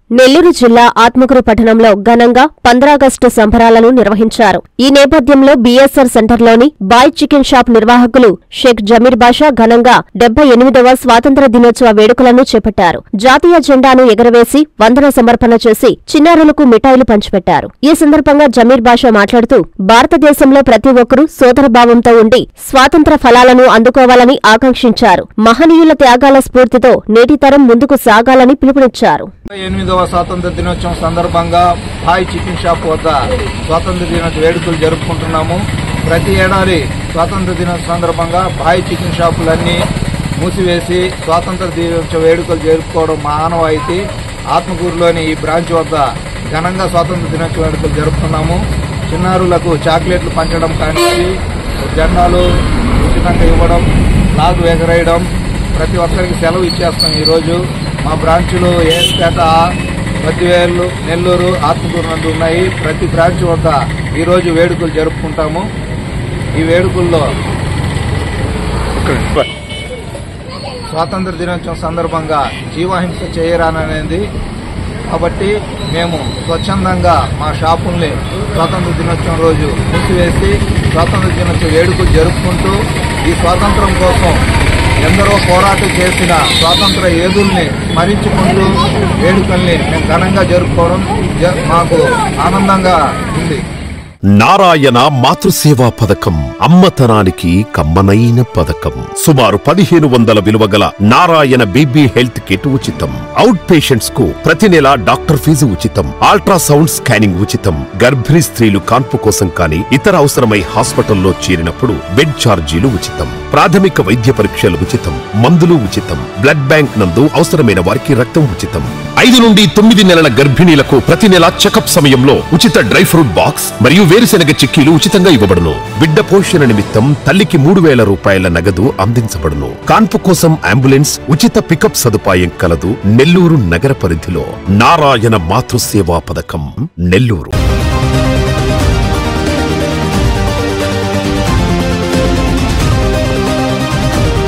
నెల్లూరు జిల్లా ఆత్మకూరు పట్టణంలో ఘనంగా 15 ఆగస్టు సంబరాలను నిర్వహించారు. ఈ నేపథ్యంలో బీఎస్ఆర్ సెంటర్లోని బాయ్ చికెన్ షాప్ నిర్వాహకులు షేక్ జమీర్ బాషా ఘనంగా 78వ స్వాతంత్ర దినోత్సవ వేడుకలను చేపట్టారు. జాతీయ జెండాను ఎగరవేసి వందన సమర్పణ చేసి చిన్నారులకు మిఠాయిలు పంచిపెట్టారు. ఈ సందర్భంగా జమీర్ బాషా మాట్లాడుతూ భారతదేశంలో ప్రతి ఒక్కరూ సోదరభావంతో ఉండి స్వాతంత్ర ఫలాలను అందుకోవాలని ఆకాంక్షించారు. మహనీయుల త్యాగాల స్ఫూర్తితో నేటి తరం ముందుకు సాగాలని పిలుపునిచ్చారు. 8వ స్వాతంత్ర దినోత్సవం సందర్భంగా బాయ్ చికెన్ షాప్ వద్ద స్వాతంత్ర దినోత్సవ వేడుకలు జరుపుకుంటున్నాము. ప్రతి ఏడాది స్వాతంత్ర దినోత్సవం సందర్భంగా బాయ్ చికెన్ షాపులన్నీ మూసివేసి స్వాతంత్ర దినోత్సవ వేడుకలు జరుపుకోవడం మా ఆనవాయితీ. ఆత్మకూరులోని ఈ బ్రాంచ్ వద్ద ఘనంగా స్వాతంత్ర దినోత్సవ వేడుకలు జరుపుతున్నాము. చిన్నారులకు చాక్లెట్లు పంచడం కానీ, జెండాలు ఉచితంగా ఇవ్వడం, ఫ్లాగ్ ఎగరేయడం, ప్రతి ఒక్కరికి సెలవు ఇచ్చేస్తాం. ఈరోజు మా బ్రాంచ్లు ఏస్పేట, మద్దివేలు, నెల్లూరు, ఆత్మకూరు నందు ఉన్నాయి. ప్రతి బ్రాంచ్ వద్ద ఈరోజు వేడుకలు జరుపుకుంటాము. ఈ వేడుకల్లో స్వాతంత్ర దినోత్సవం సందర్భంగా జీవహింస చేయరాననేది కాబట్టి మేము స్వచ్ఛందంగా మా షాపుల్ని స్వాతంత్ర దినోత్సవం రోజు మూసివేసి స్వాతంత్ర దినోత్సవ వేడుకలు జరుపుకుంటూ ఈ స్వాతంత్రం కోసం ఎందరో పోరాటం చేసిన స్వాతంత్ర యోధుల్ని స్మరించుకుంటూ వేడుకల్ని మేము ఘనంగా జరుపుకోవడం మాకు ఆనందంగా ఉంది. నారాయణ మాతృసేవా పథకం అమ్మతనానికి కమ్మనైన పథకం. సుమారు 1500 విలువగల నారాయణ బేబీ హెల్త్ కిట్ ఉచితం. అవుట్ పేషెంట్స్ కు ప్రతి నెల డాక్టర్ ఫీజు ఉచితం. అల్ట్రాసౌండ్ స్కానింగ్ ఉచితం. గర్భిణీ స్త్రీలు కాన్పు కోసం కానీ ఇతర అవసరమై హాస్పిటల్లో చేరినప్పుడు బెడ్ ఛార్జీలు ఉచితం. ప్రాథమిక వైద్య పరీక్షలు ఉచితం. మందులు ఉచితం. బ్లడ్ బ్యాంక్ నందు అవసరమైన వారికి రక్తం ఉచితం. 5 నుండి 9 నెలల గర్భిణీలకు ప్రతి నెల చెకప్ సమయంలో ఉచిత డ్రై ఫ్రూట్ బాక్స్ మరియు వేరుశెనగ చిక్కీలు ఉచితంగా ఇవ్వబడును. బిడ్డ పోషణ నిమిత్తం తల్లికి 3000 రూపాయల నగదు అందించబడును. కాన్పు కోసం అంబులెన్స్ ఉచిత పికప్ సదుపాయం కలదు. నెల్లూరు నగర పరిధిలో నారాయణ మాతృసేవా పథకం, నెల్లూరు.